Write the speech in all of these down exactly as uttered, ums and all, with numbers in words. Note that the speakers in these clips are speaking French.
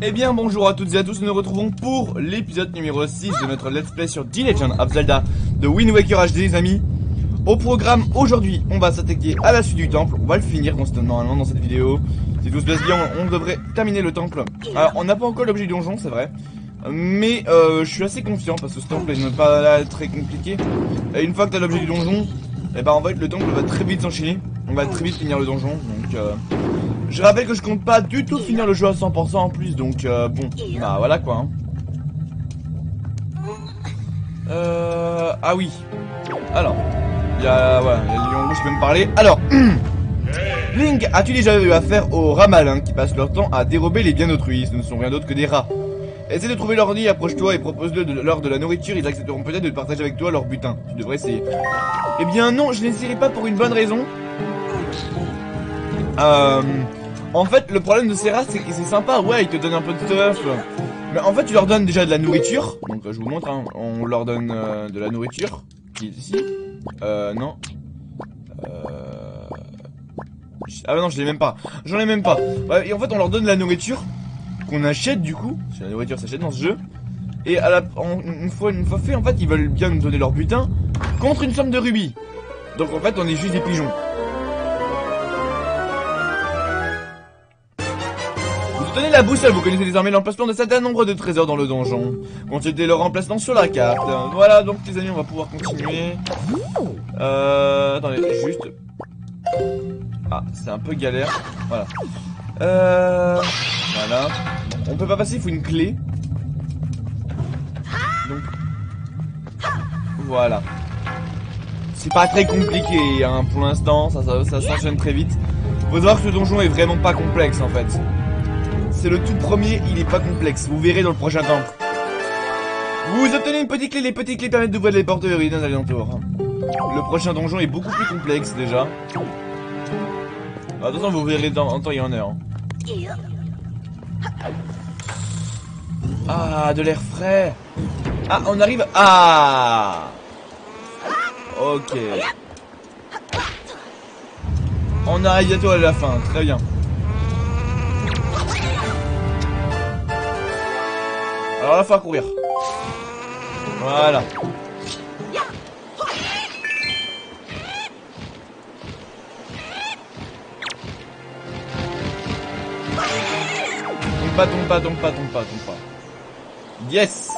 Eh bien bonjour à toutes et à tous, nous nous retrouvons pour l'épisode numéro six de notre let's play sur The Legend of Zelda de Wind Waker H D les amis. Au programme aujourd'hui, on va s'attaquer à la suite du temple, on va le finir normalement dans cette vidéo. Si tout se passe bien, on devrait terminer le temple. Alors on n'a pas encore l'objet du donjon, c'est vrai. Mais euh, je suis assez confiant parce que ce temple n'est pas là très compliqué. Et une fois que tu as l'objet du donjon, et bah en fait le temple va très vite s'enchaîner. On va très vite finir le donjon, donc euh, je rappelle que je compte pas du tout finir le jeu à cent pour cent en plus, donc euh, bon, bah voilà quoi hein. Euh... Ah oui. Alors, il y a... Ouais, il y a le lion rouge qui peut me parler. Alors, Link, as-tu déjà eu affaire aux rats malins qui passent leur temps à dérober les biens d'autrui? Ce ne sont rien d'autre que des rats. Essaie de trouver leur nid, approche-toi et propose-le de leur de la nourriture, ils accepteront peut-être de partager avec toi leur butin. Tu devrais essayer. Eh bien non, je n'essaierai pas pour une bonne raison. Euh... En fait, le problème de ces rats, c'est que c'est sympa, ouais, ils te donnent un peu de stuff. Mais en fait, tu leur donnes déjà de la nourriture. Donc, je vous montre, hein, on leur donne euh, de la nourriture. Qui est ici. Euh, non. Euh... Ah bah non, je l'ai même pas. J'en ai même pas. Ouais, et en fait, on leur donne de la nourriture qu'on achète du coup. Parce que la nourriture s'achète dans ce jeu. Et à la, en, une, fois, une fois fait, en fait, ils veulent bien nous donner leur butin contre une somme de rubis. Donc, en fait, on est juste des pigeons. Tenez la boussole, vous connaissez désormais l'emplacement de certains nombre de trésors dans le donjon. Consultez leur emplacement sur la carte. Voilà, donc les amis, on va pouvoir continuer. Euh... Attendez, juste... Ah, c'est un peu galère. Voilà. Euh... Voilà. On peut pas passer, il faut une clé. Donc... Voilà. C'est pas très compliqué, hein, pour l'instant, ça, ça, ça s'enchaîne très vite. Faut savoir que ce donjon est vraiment pas complexe, en fait. C'est le tout premier, il est pas complexe, vous verrez dans le prochain temple. Vous obtenez une petite clé, les petites clés permettent d'ouvrir les portes de ruines alentours. Le prochain donjon est beaucoup plus complexe déjà. Attention, vous verrez dans, en temps et en heure. Ah, de l'air frais. Ah, on arrive... Ah. Ok. On arrive bientôt à la fin, très bien. Alors là, il faut courir. Voilà. Tombe pas, tombe pas, tombe pas, tombe pas, tombe pas. Yes.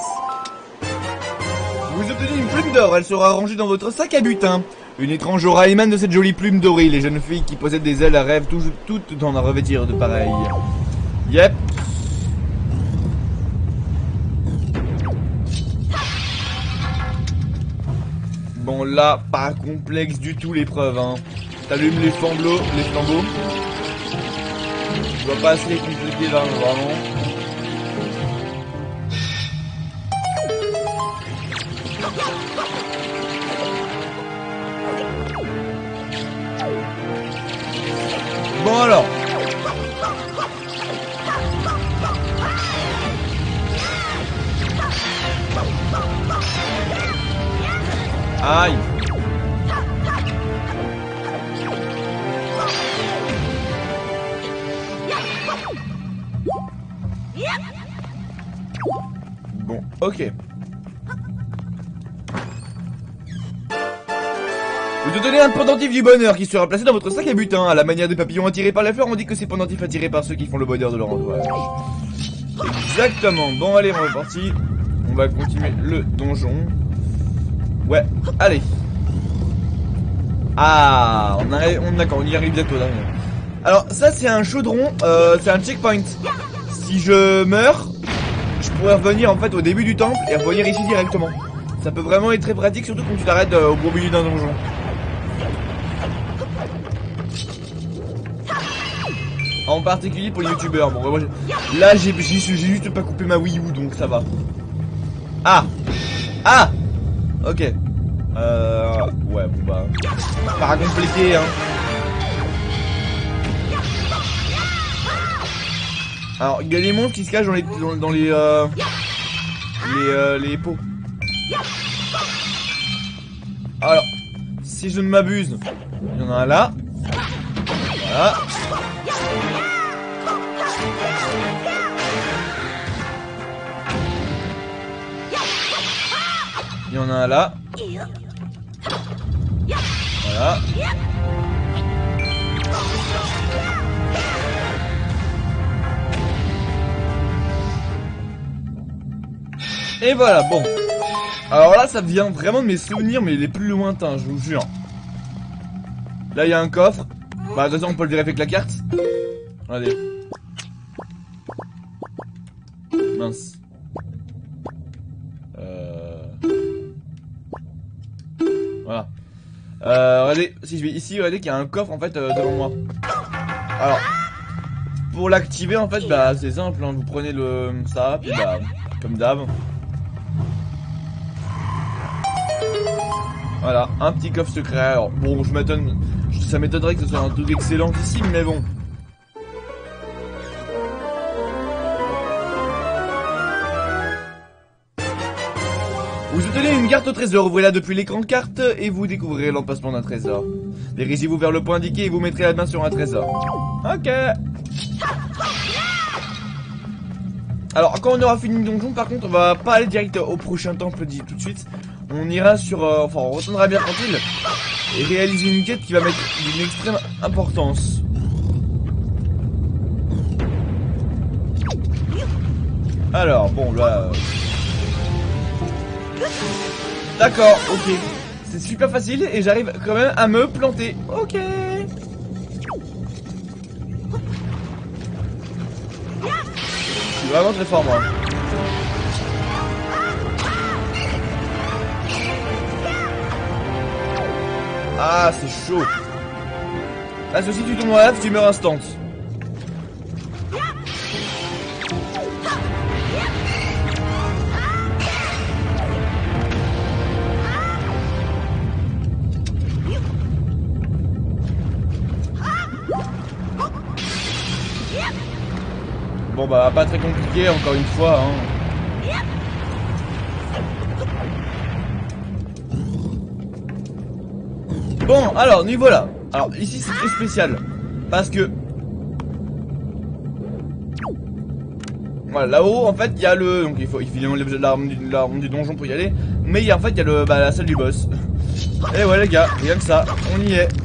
Vous obtenez une plume d'or, elle sera rangée dans votre sac à butin. Une étrange aura émane de cette jolie plume dorée. Les jeunes filles qui possèdent des ailes rêvent toutes d'en revêtir de pareil. Yep. Bon là, pas complexe du tout l'épreuve hein. T'allumes les flambeaux, les flambeaux. Je vois pas assez compliqué là, vraiment. Bon alors. Aïe. Bon, ok. Vous te donnez un pendentif du bonheur qui sera placé dans votre sac à butin. À la manière des papillons attirés par la fleur, on dit que c'est pendentif attiré par ceux qui font le bonheur de leur entourage. Exactement. Bon, allez, on est parti. On va continuer le donjon. Ouais, allez. Ah, on arrive, on d'accord, on y arrive bientôt là. Alors ça c'est un chaudron, euh, c'est un checkpoint. Si je meurs, je pourrais revenir en fait au début du temple et revenir ici directement. Ça peut vraiment être très pratique, surtout quand tu t'arrêtes euh, au beau milieu d'un donjon. En particulier pour les youtubeurs. Bon, moi, là j'ai juste pas coupé ma Wii U donc ça va. Ah, ah. Ok. Euh... Ouais, bon bah... Pas compliqué, hein. Alors, il y a des monstres qui se cachent dans les... Dans, dans les... Euh, les... Euh, les pots. Alors, si je ne m'abuse, il y en a un là. Voilà. Il y en a un là. Voilà. Et voilà, bon. Alors là, ça vient vraiment de mes souvenirs, mais les plus lointains, je vous jure. Là, il y a un coffre. Bah, de toute façon, on peut le vérifier avec la carte. Regardez. Mince. Euh... Voilà. Euh, regardez, si je vais ici, regardez qu'il y a un coffre en fait euh, devant moi. Alors, pour l'activer en fait, bah c'est simple, hein, vous prenez le ça, puis bah, comme d'hab. Voilà, un petit coffre secret. Alors bon, je m'étonne, ça m'étonnerait que ce soit un truc excellent ici, mais bon. Vous obtenez une carte au trésor, ouvrez-la depuis l'écran de carte et vous découvrirez l'emplacement d'un trésor. Dirigez-vous vers le point indiqué et vous mettrez la main sur un trésor. Ok. Alors quand on aura fini le donjon, par contre, on va pas aller direct au prochain temple dit tout de suite. On ira sur, euh, enfin on retournera bien tranquille et réaliser une quête qui va mettre d'une extrême importance. Alors bon là... Euh... D'accord, ok. C'est super facile et j'arrive quand même à me planter. Ok. Je suis vraiment très fort moi. Ah, c'est chaud. Ah, ceci tu tombes dans la lave, tu meurs instant. Bon bah pas très compliqué encore une fois hein. Bon alors niveau là. Alors ici c'est très spécial parce que voilà là-haut en fait il y a le donc il faut évidemment l'arme du, du donjon pour y aller, mais il y a en fait il y a le bah, la salle du boss. Et ouais les gars, rien que ça, on y est.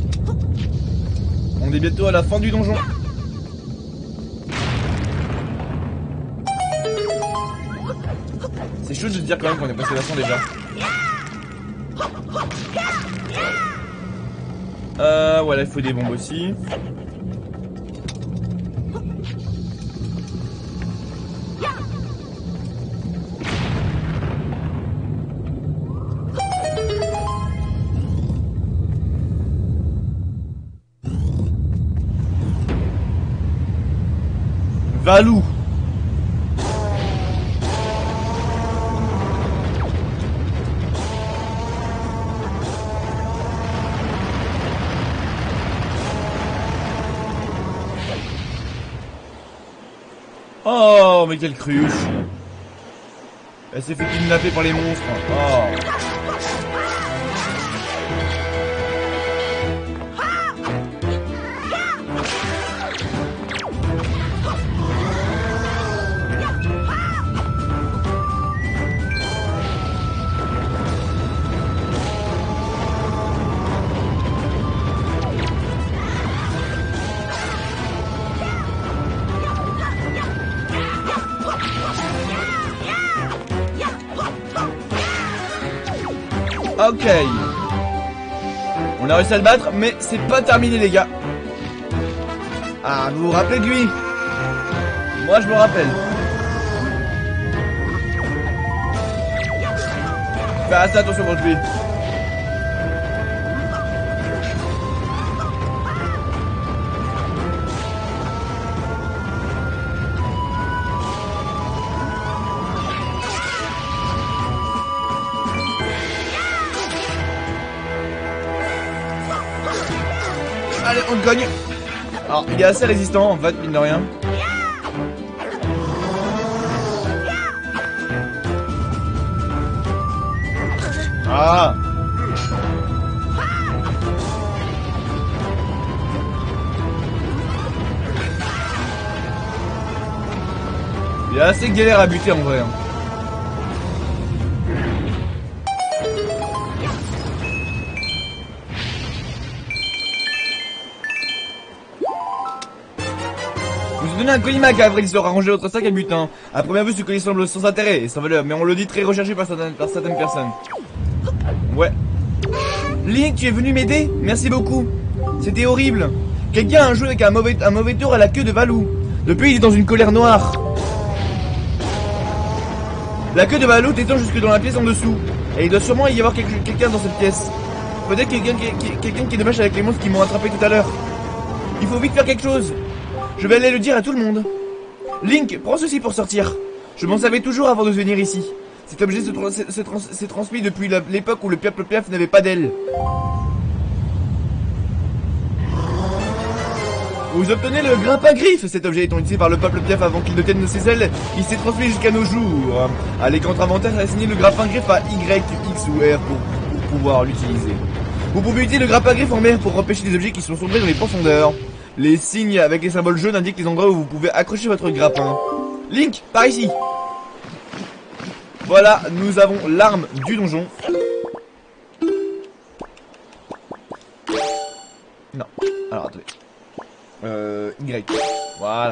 On est bientôt à la fin du donjon. C'est chaud de se dire quand même qu'on est passé la fin déjà. Euh, voilà, il faut des bombes aussi. Valou. Oh, mais quelle cruche. Elle s'est fait kidnapper par les monstres. Oh. Ok. On a réussi à le battre, mais c'est pas terminé les gars. Ah, vous vous rappelez de lui? Moi je me rappelle. Fais assez attention contre lui. Allez, on le gagne. Alors, il est assez résistant en fait, mine de rien. Ah. Il est assez galère à buter en vrai. donné un collimac à Avril, il sera rangé votre sac à butin. À première vue, ce colis semble sans intérêt et sans valeur, mais on le dit très recherché par certaines, par certaines personnes. Ouais. Link, tu es venu m'aider? Merci beaucoup. C'était horrible. Quelqu'un a joué avec un mauvais, un mauvais tour à la queue de Valou. Depuis, il est dans une colère noire. La queue de Valou t'étend jusque dans la pièce en dessous. Et il doit sûrement y avoir quelqu'un quelqu'un dans cette pièce. Peut-être quelqu'un qui, quelqu'un qui est de mèche avec les monstres qui m'ont attrapé tout à l'heure. Il faut vite faire quelque chose. Je vais aller le dire à tout le monde. Link, prends ceci pour sortir. Je m'en savais toujours avant de venir ici. Cet objet s'est trans trans transmis depuis l'époque où le Piaf le Piaf n'avait pas d'aile. Vous obtenez le grappin griffe. Cet objet étant utilisé par le peuple Piaf avant qu'il ne tienne ses ailes, il s'est transmis jusqu'à nos jours. À l'écran inventaire, assigné le grappin griffe à Y, X ou R pour, pour pouvoir l'utiliser. Vous pouvez utiliser le grappin griffe en mer pour repêcher des objets qui sont sombrés dans les profondeurs. Les signes avec les symboles jaunes indiquent les endroits où vous pouvez accrocher votre grappin. Link, par ici. Voilà, nous avons l'arme du donjon. Non, alors attendez. Euh, Y. Voilà.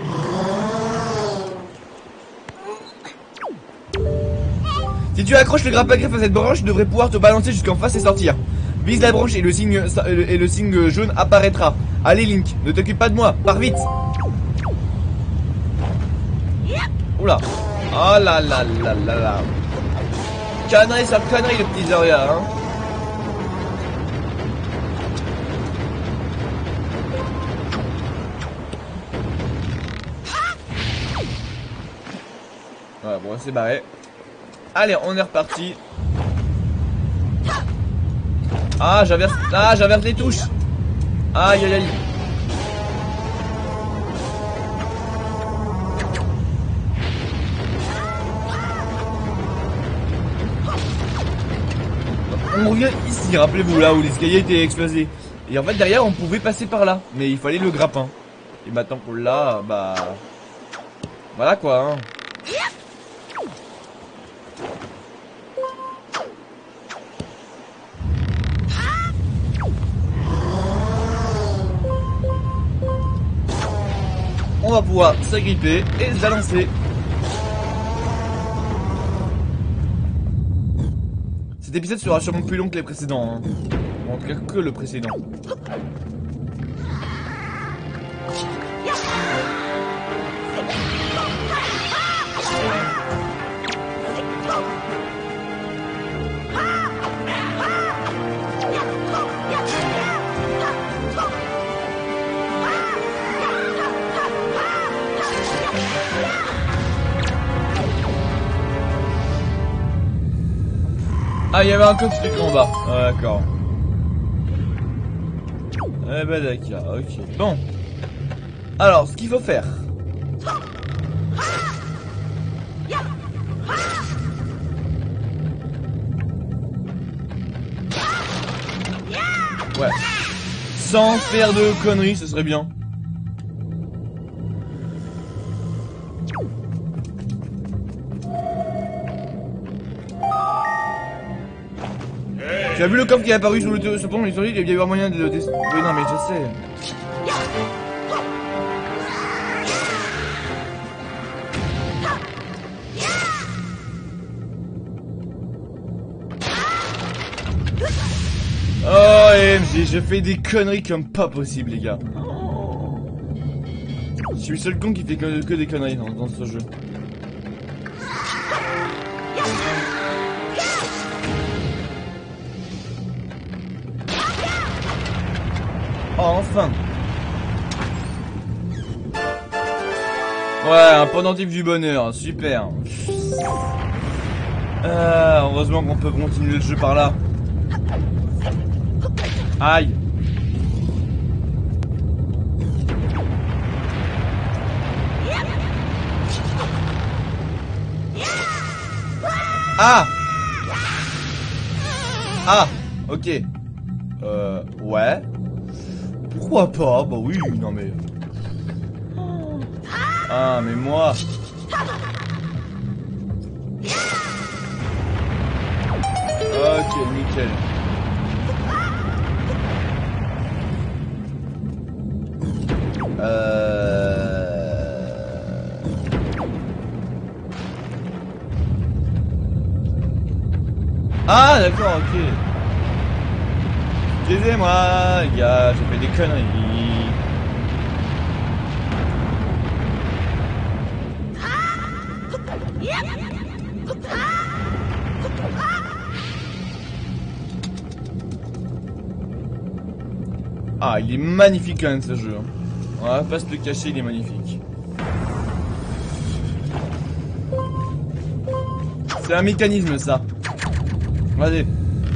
Si tu accroches le grappin griffe à cette branche, tu devrais pouvoir te balancer jusqu'en face et sortir. Vise la branche et le signe et le signe jaune apparaîtra. Allez Link, ne t'occupe pas de moi, pars vite. Oula. Oh là là là là là. Connerie sur connerie le petit Zarya, hein. Voilà, bon, c'est barré. Allez, on est reparti. Ah, j'inverse. Ah, j'inverse les touches. Aïe, aïe, aïe. On revient ici, rappelez-vous, là où l'escalier était explosé. Et en fait, derrière, on pouvait passer par là. Mais il fallait le grappin. Et maintenant qu'on l'a, bah... voilà quoi, hein. On va pouvoir s'agripper et s'alancer. Cet épisode sera sûrement plus long que les précédents, hein. En tout cas que le précédent. Ah, il y avait un coffre en bas. Ah, d'accord. Eh ben d'accord, ok. Bon. Alors, ce qu'il faut faire. Ouais. Sans faire de conneries, ce serait bien. Tu as vu le coffre qui est apparu sur le ce pont, il y a eu un moyen de le tester. Oui, non, mais je sais. Oh, M G, je fais des conneries comme pas possible, les gars. Je suis le seul con qui fait que, que des conneries dans, dans ce jeu. Oh, enfin. Ouais, un pendentif du bonheur, super. Euh, heureusement qu'on peut continuer le jeu par là. Aïe. Ah. Ah, ok. Euh, ouais. Pourquoi pas? Bah oui, non mais... Ah, mais moi... Ok, nickel. Euh... Ah d'accord, ok. Excusez-moi, les gars, j'ai fait des conneries. Ah, il est magnifique quand même ce jeu. On va pas se le cacher, il est magnifique. C'est un mécanisme ça. Regardez.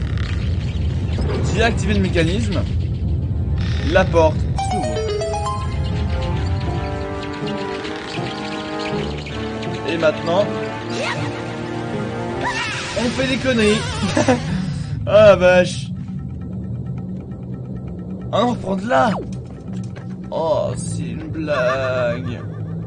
J'ai activé le mécanisme. La porte s'ouvre. Et maintenant, on fait des conneries. Ah la vache. Ah non, on reprend de là. Oh, c'est une blague.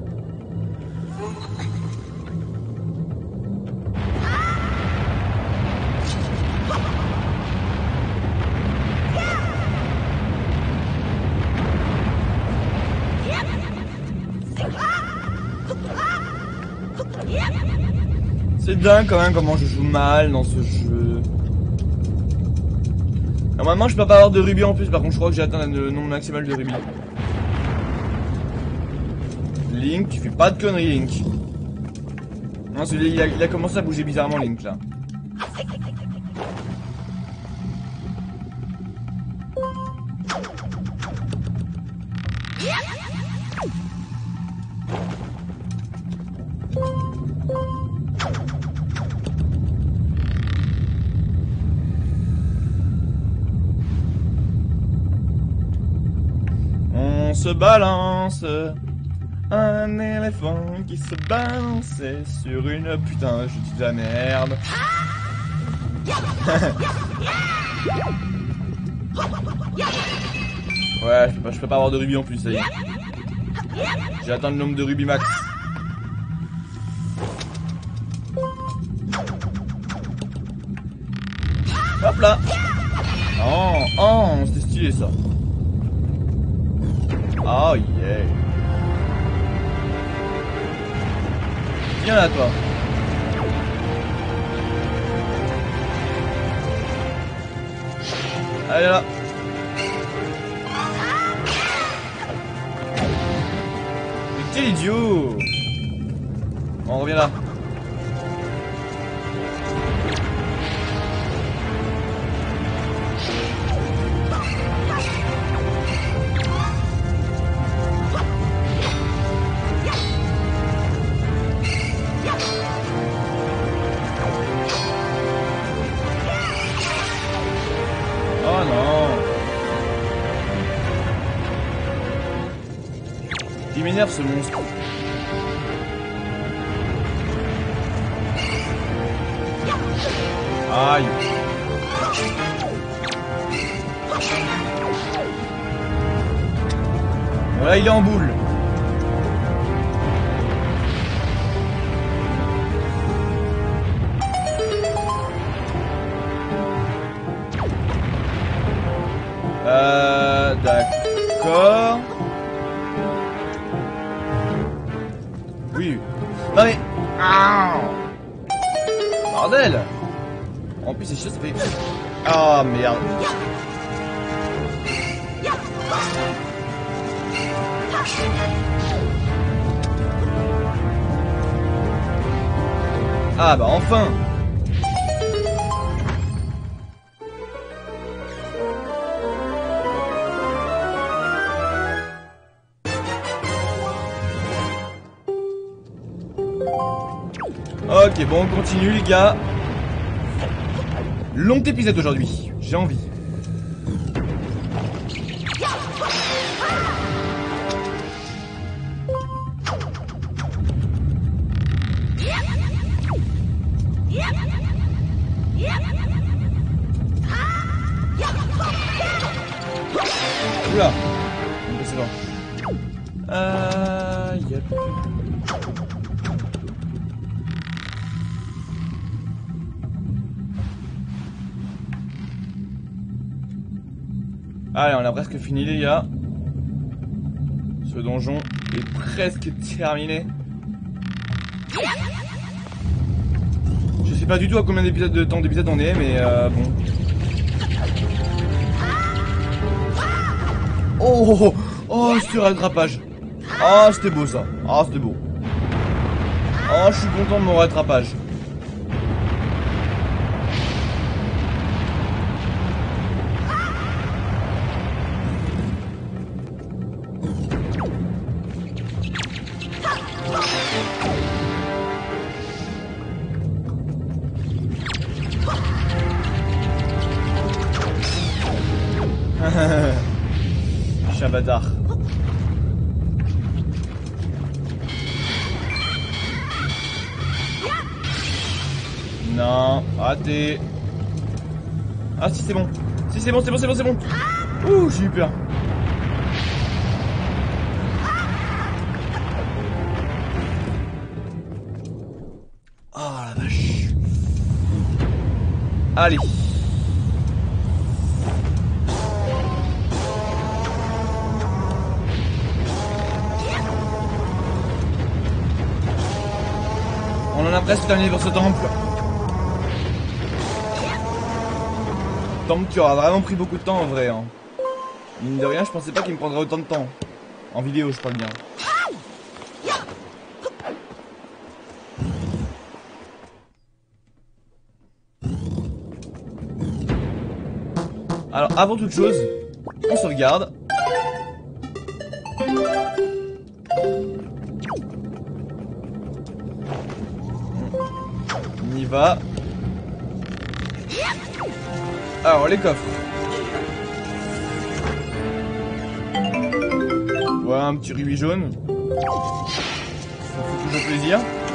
C'est dingue quand même comment je joue mal dans ce jeu. Normalement je peux pas avoir de rubis en plus, par contre je crois que j'ai atteint le nombre maximal de rubis. Link, tu fais pas de conneries Link. Non, celui-là il a, il a commencé à bouger bizarrement Link là. On se balance, un éléphant qui se balançait sur une putain, je dis de la merde. Ouais, je peux, pas, je peux pas avoir de rubis en plus, ça y est. J'ai atteint le nombre de rubis max. Hop là. Oh, oh, c'était stylé ça. Oh yeah. Viens là toi. Allez là. Mais quel idiot. On revient là. Oh non. Il m'énerve ce monstre. Aïe. Bon là il est en boule. Euh, d'accord. Oui. Non mais... Ah bordel. En plus c'est chiant, ça fait... Ah merde. Ah bah enfin. Ok, bon, on continue les gars. Long épisode aujourd'hui, j'ai envie. Oula. Ok, c'est bon. Euh... Yep. Allez, on a presque fini les gars. Ce donjon est presque terminé. Je sais pas du tout à combien d'épisodes de temps d'épisode on est, mais euh, bon. Oh, oh, oh, oh c'était rattrapage. Ah, c'était beau ça. Ah, c'était beau. Oh, je suis content de mon rattrapage. Chabadar. Non, raté. Ah si c'est bon. Si c'est bon, c'est bon, c'est bon, c'est bon. Ouh, j'ai eu peur. Oh la vache. Allez. On en a presque terminé pour ce temple. Temple qui aura vraiment pris beaucoup de temps en vrai. Hein. Mine de rien, je pensais pas qu'il me prendrait autant de temps. En vidéo, je parle bien. Alors, avant toute chose, on sauvegarde. On y va. Alors, les coffres. Voilà un petit rubis jaune. Ça fait toujours plaisir.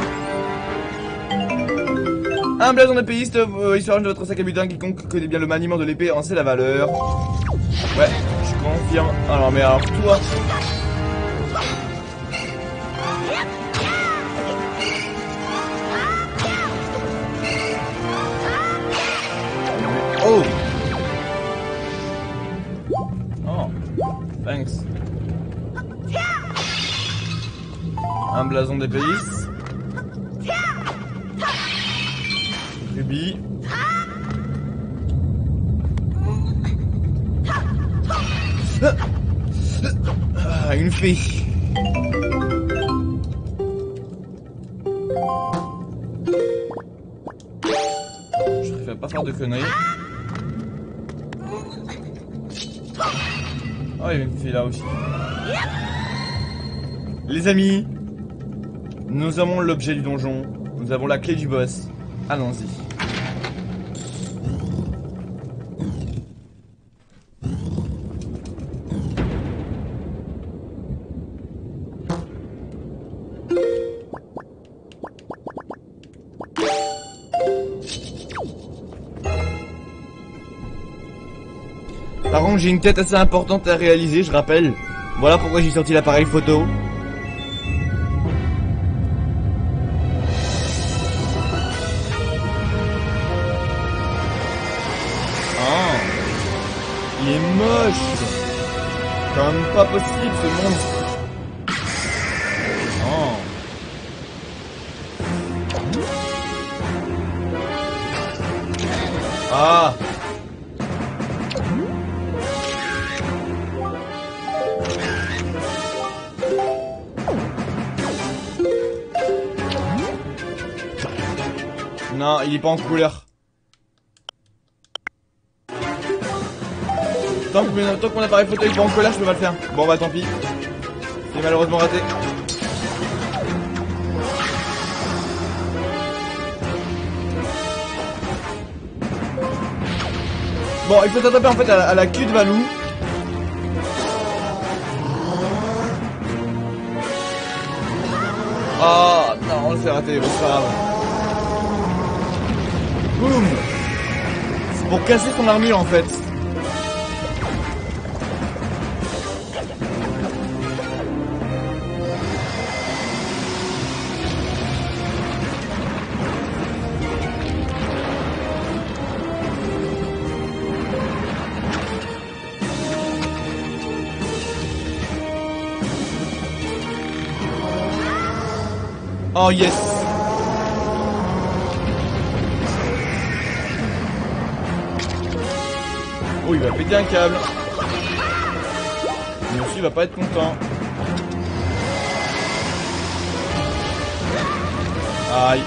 Un blason d'épéiste, euh, histoire de votre sac à butin, quiconque connaît bien le maniement de l'épée en sait la valeur. Ouais, je confirme. Alors, mais alors toi. Oh. Oh. Thanks. Un blason d'épéiste. Rubis. Ah, une fée. Je préfère pas faire de conneries. Oh, il y a une fille là aussi. Les amis, nous avons l'objet du donjon. Nous avons la clé du boss. Allons-y. Par contre, j'ai une tête assez importante à réaliser, je rappelle. Voilà pourquoi j'ai sorti l'appareil photo. Ah, il est moche. Comme pas possible ce monstre. Oh. Ah. Non, il est pas en couleur. Tant que, tant que mon appareil photo est pas en couleur, je peux pas le faire. Bon bah tant pis. C'est malheureusement raté. Bon, il faut s'attraper en fait à la, à la queue de Valou. Ah non, c'est raté, bon, c'est pas grave. Boum. C'est pour casser son armure en fait. Oh yes. Oh, il va péter un câble. Lui aussi, il va pas être content. Aïe.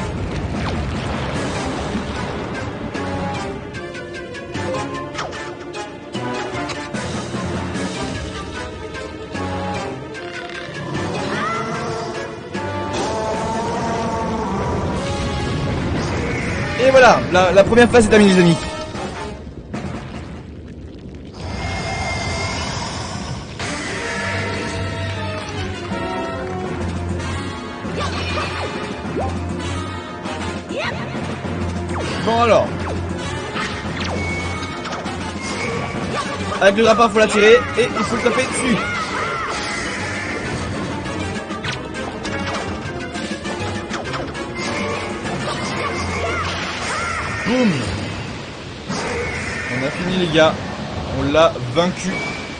Et voilà, la, la première phase est terminée les amis. Bon alors. Avec le grappin il faut l'attirer et il faut le taper dessus. Boum. On a fini les gars. On l'a vaincu.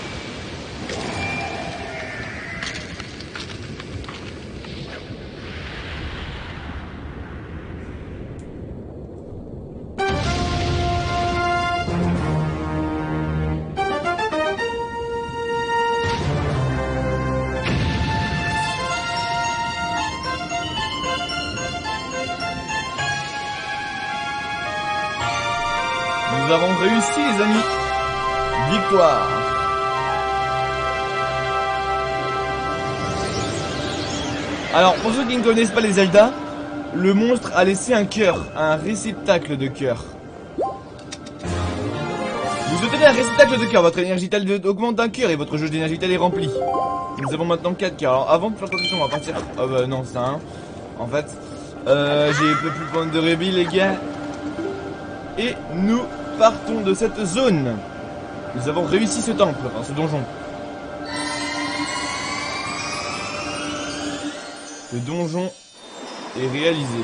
Nous avons réussi les amis. Victoire. Alors pour ceux qui ne connaissent pas les Zelda, le monstre a laissé un cœur, un réceptacle de cœur. Vous obtenez un réceptacle de cœur, votre énergie vitale augmente d'un cœur et votre jauge d'énergie vitale est remplie. Nous avons maintenant quatre cœurs. Alors avant de faire attention, on va partir. Oh bah non, c'est un. En fait, euh, j'ai peu plus de points de rébit les gars. Et nous partons de cette zone. Nous avons réussi ce temple, enfin ce donjon. Le donjon est réalisé.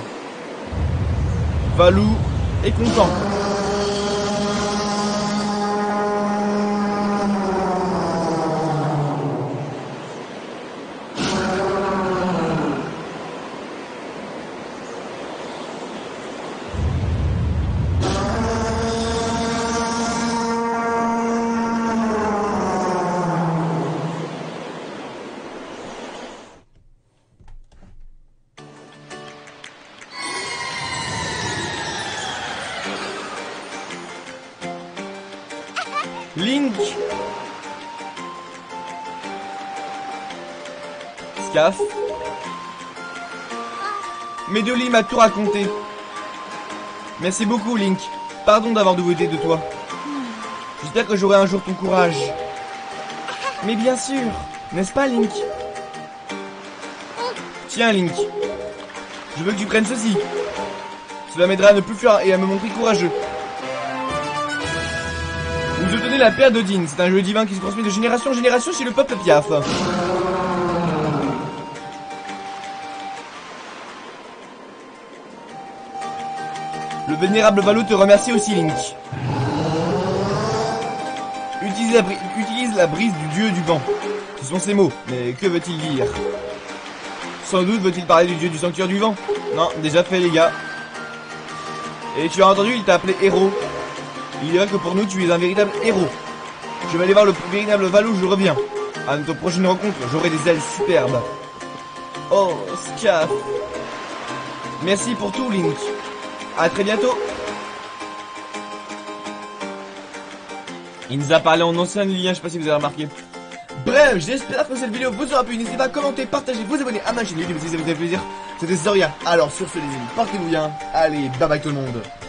Valou est content. Link, Scaf, Médioli m'a tout raconté. Merci beaucoup Link, pardon d'avoir douté de toi. J'espère que j'aurai un jour ton courage. Mais bien sûr, n'est-ce pas Link? Tiens Link, je veux que tu prennes ceci. Cela m'aidera à ne plus fuir et à me montrer courageux. Vous obtenez la paire d'Odin, c'est un jeu divin qui se transmet de génération en génération chez le peuple Piaf. Le vénérable Valou te remercie aussi Link. Utilise la, utilise la brise du dieu du vent. Ce sont ses mots, mais que veut-il dire? Sans doute veut-il parler du dieu du sanctuaire du vent. Non, déjà fait les gars. Et tu as entendu, il t'a appelé héros. Il dirait que pour nous, tu es un véritable héros. Je vais aller voir le véritable Valou, je reviens. À notre prochaine rencontre, j'aurai des ailes superbes. Oh, Scaf. Merci pour tout, Link. À très bientôt. Il nous a parlé en ancien lien, je sais pas si vous avez remarqué. Bref, j'espère que cette vidéo vous aura plu. N'hésitez pas à commenter, partager, vous abonner à ma chaîne YouTube si ça vous fait plaisir. C'était Zoria. Alors sur ce les amis, portez-vous bien. Allez, bye bye tout le monde.